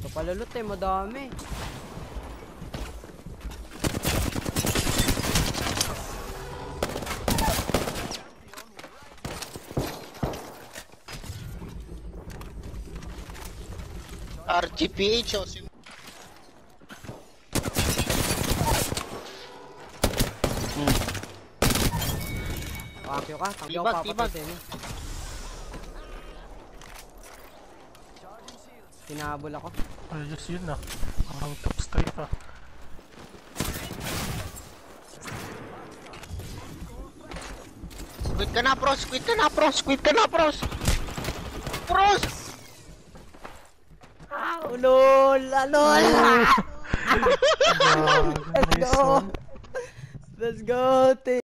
Kapalulot eh, madami. RGPH o Pakyo ka, tanggaw Tibag, papatay tibag. sa inyo. Tinabol ako. Ayos yun ah. Parang top straight ah. Quit ka na, pros! Quit ka na, pros! Quit ka na, pros! Pros! Ulol! Alol! Let's Nice go! one. Let's go, team!